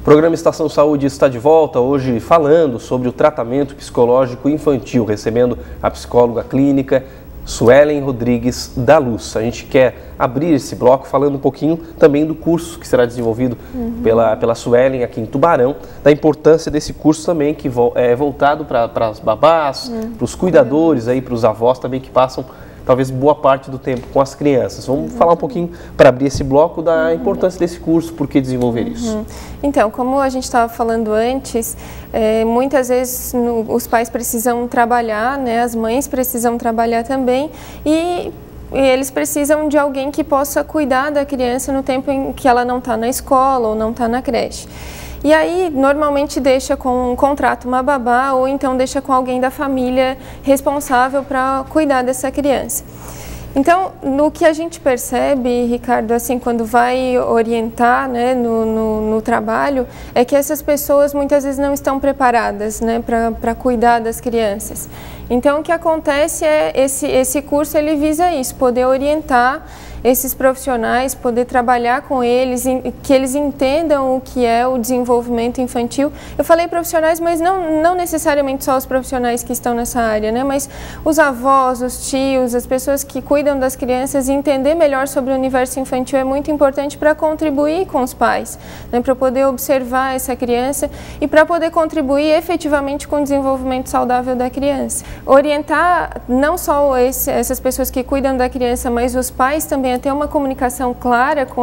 programa Estação Saúde está de volta, hoje falando sobre o tratamento psicológico infantil, recebendo a psicóloga clínica Suelen Rodrigues da Luz. A gente quer abrir esse bloco falando um pouquinho também do curso que será desenvolvido pela Suelen aqui em Tubarão, da importância desse curso também, que é voltado para as babás, para os cuidadores, para os avós também que passam talvez boa parte do tempo com as crianças. Vamos falar um pouquinho, para abrir esse bloco, da importância desse curso, por que desenvolver isso? Então, como a gente estava falando antes, muitas vezes os pais precisam trabalhar, né, as mães precisam trabalhar também, e eles precisam de alguém que possa cuidar da criança no tempo em que ela não está na escola ou não está na creche. E aí, normalmente deixa com um contrato uma babá ou então deixa com alguém da família responsável para cuidar dessa criança. Então, no que a gente percebe, Ricardo, assim, quando vai orientar, né, no trabalho, é que essas pessoas muitas vezes não estão preparadas, né, para cuidar das crianças. Então, o que acontece é, esse curso ele visa isso, poder orientar esses profissionais, poder trabalhar com eles, que eles entendam o que é o desenvolvimento infantil. Eu falei profissionais, mas não necessariamente só os profissionais que estão nessa área, né? Mas os avós, os tios, as pessoas que cuidam das crianças, entender melhor sobre o universo infantil é muito importante para contribuir com os pais, né? Para poder observar essa criança e para poder contribuir efetivamente com o desenvolvimento saudável da criança. Orientar não só essas pessoas que cuidam da criança, mas os pais também a ter uma comunicação clara com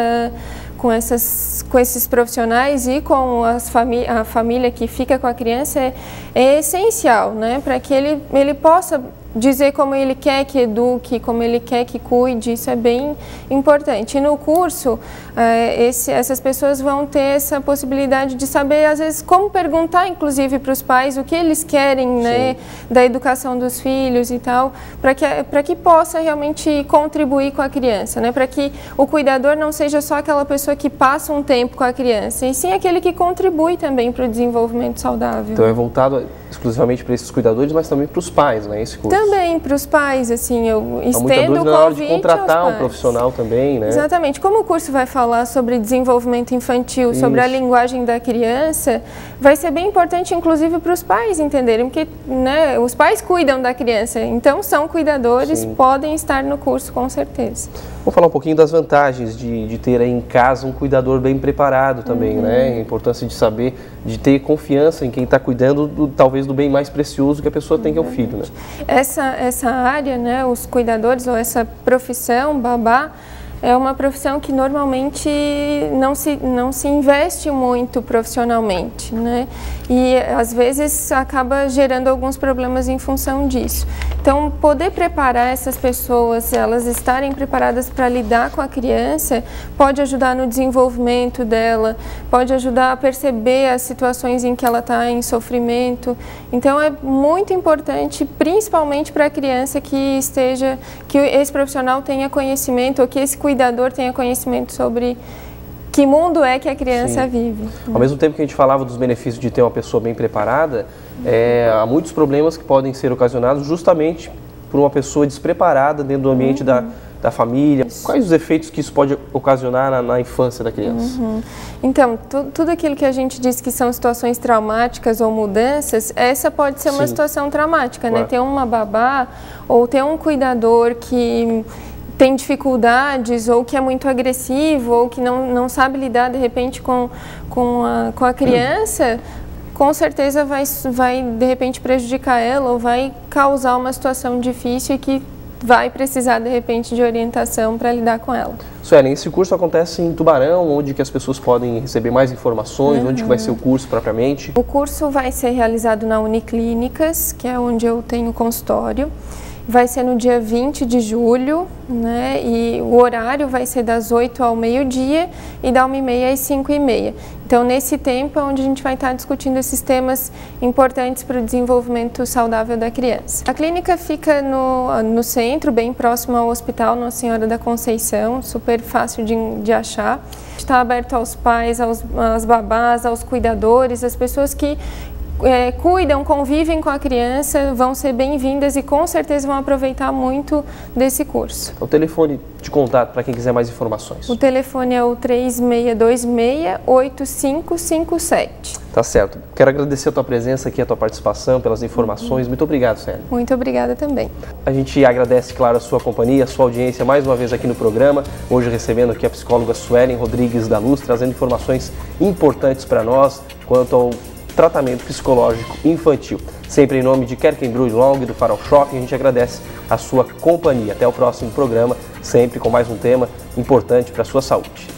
esses profissionais e com a família que fica com a criança é essencial, né? Para que ele possa dizer como ele quer que eduque, como ele quer que cuide, isso é bem importante. E no curso, essas pessoas vão ter essa possibilidade de saber, às vezes, como perguntar, inclusive, para os pais o que eles querem, né, da educação dos filhos e tal, para que possa realmente contribuir com a criança, né, para que o cuidador não seja só aquela pessoa que passa um tempo com a criança, e sim aquele que contribui também para o desenvolvimento saudável. Então é voltado exclusivamente para esses cuidadores, mas também para os pais, né, esse curso? Também para os pais, assim, eu estendo o convite na hora de contratar um profissional também, né? Exatamente. Como o curso vai falar sobre desenvolvimento infantil, sobre a linguagem da criança, vai ser bem importante, inclusive, para os pais entenderem, porque, né, os pais cuidam da criança, então são cuidadores, podem estar no curso, com certeza. Vamos falar um pouquinho das vantagens de ter aí em casa um cuidador bem preparado também, né? A importância de saber, de ter confiança em quem está cuidando, talvez, do bem mais precioso que a pessoa tem, que é o filho, né? Essa área, né, os cuidadores, ou essa profissão, babá, é uma profissão que normalmente não se investe muito profissionalmente, né? E às vezes acaba gerando alguns problemas em função disso. Então, poder preparar essas pessoas, elas estarem preparadas para lidar com a criança, pode ajudar no desenvolvimento dela, pode ajudar a perceber as situações em que ela está em sofrimento. Então, é muito importante, principalmente para a criança, que esse profissional tenha conhecimento, ou que esse cuidador tenha conhecimento sobre que mundo é que a criança vive. Ao mesmo tempo que a gente falava dos benefícios de ter uma pessoa bem preparada, há muitos problemas que podem ser ocasionados justamente por uma pessoa despreparada dentro do ambiente da família. Quais os efeitos que isso pode ocasionar na infância da criança? Então, tudo aquilo que a gente diz que são situações traumáticas ou mudanças, essa pode ser uma situação traumática, né? Ter uma babá ou ter um cuidador que tem dificuldades, ou que é muito agressivo, ou que não sabe lidar de repente com a criança, com certeza vai de repente prejudicar ela, ou vai causar uma situação difícil e que vai precisar de repente de orientação para lidar com ela. Suelen, esse curso acontece em Tubarão, onde que as pessoas podem receber mais informações, onde que vai ser o curso propriamente? O curso vai ser realizado na Uniclínicas, que é onde eu tenho consultório. Vai ser no dia 20 de julho, né? E o horário vai ser das 8 ao meio-dia e da 1h30 às 5h30. Então, nesse tempo é onde a gente vai estar discutindo esses temas importantes para o desenvolvimento saudável da criança. A clínica fica no centro, bem próximo ao Hospital Nossa Senhora da Conceição, super fácil de achar. Está aberto aos pais, às babás, aos cuidadores, às pessoas que cuidam, convivem com a criança, vão ser bem-vindas e com certeza vão aproveitar muito desse curso. O telefone de contato para quem quiser mais informações. O telefone é o 3626-8557. Tá certo. Quero agradecer a tua presença aqui, a tua participação, pelas informações. Muito obrigado, Célia. Muito obrigada também. A gente agradece, claro, a sua companhia, a sua audiência mais uma vez aqui no programa. Hoje recebendo aqui a psicóloga Suelen Rodrigues da Luz, trazendo informações importantes para nós quanto ao tratamento psicológico infantil. Sempre em nome de Kerkenbrück Long do Farol Shopping, a gente agradece a sua companhia. Até o próximo programa, sempre com mais um tema importante para a sua saúde.